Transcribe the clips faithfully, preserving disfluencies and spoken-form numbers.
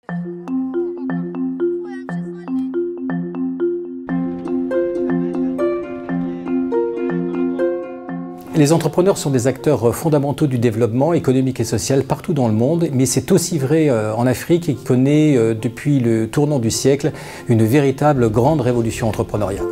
Les entrepreneurs sont des acteurs fondamentaux du développement économique et social partout dans le monde, mais c'est aussi vrai en Afrique qui connaît depuis le tournant du siècle une véritable grande révolution entrepreneuriale.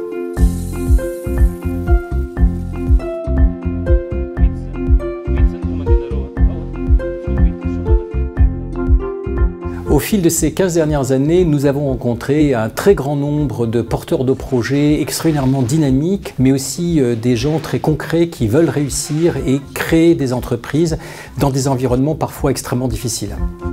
Au fil de ces quinze dernières années, nous avons rencontré un très grand nombre de porteurs de projets extraordinairement dynamiques, mais aussi des gens très concrets qui veulent réussir et créer des entreprises dans des environnements parfois extrêmement difficiles.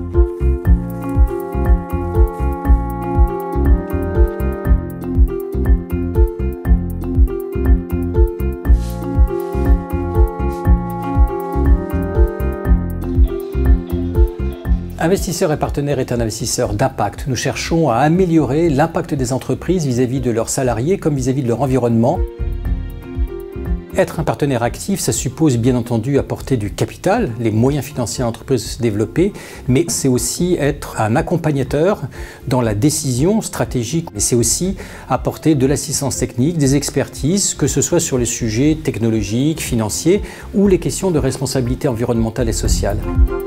Investisseurs et Partenaires est un investisseur d'impact. Nous cherchons à améliorer l'impact des entreprises vis-à-vis de leurs salariés comme vis-à-vis de leur environnement. Être un partenaire actif, ça suppose bien entendu apporter du capital, les moyens financiers à l'entreprise de se développer, mais c'est aussi être un accompagnateur dans la décision stratégique. Et c'est aussi apporter de l'assistance technique, des expertises, que ce soit sur les sujets technologiques, financiers ou les questions de responsabilité environnementale et sociale.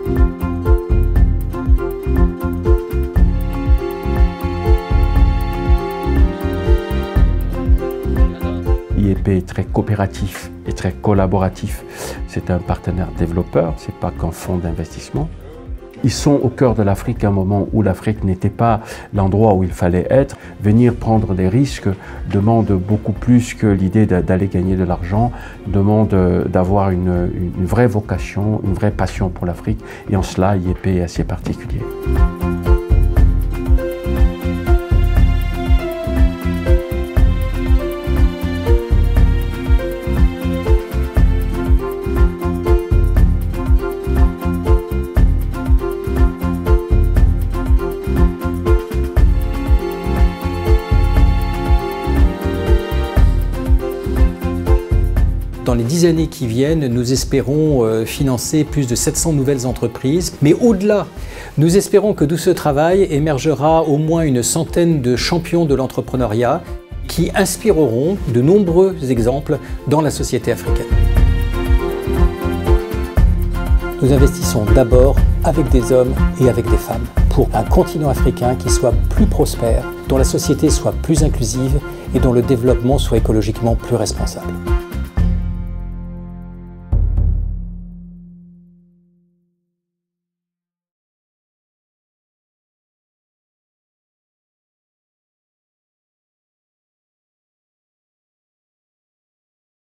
I E P est très coopératif et très collaboratif. C'est un partenaire développeur, ce n'est pas qu'un fonds d'investissement. Ils sont au cœur de l'Afrique à un moment où l'Afrique n'était pas l'endroit où il fallait être. Venir prendre des risques demande beaucoup plus que l'idée d'aller gagner de l'argent, demande d'avoir une, une vraie vocation, une vraie passion pour l'Afrique. Et en cela, I E P est assez particulier. Dans les dix années qui viennent, nous espérons financer plus de sept cents nouvelles entreprises. Mais au-delà, nous espérons que de ce travail émergera au moins une centaine de champions de l'entrepreneuriat qui inspireront de nombreux exemples dans la société africaine. Nous investissons d'abord avec des hommes et avec des femmes pour un continent africain qui soit plus prospère, dont la société soit plus inclusive et dont le développement soit écologiquement plus responsable.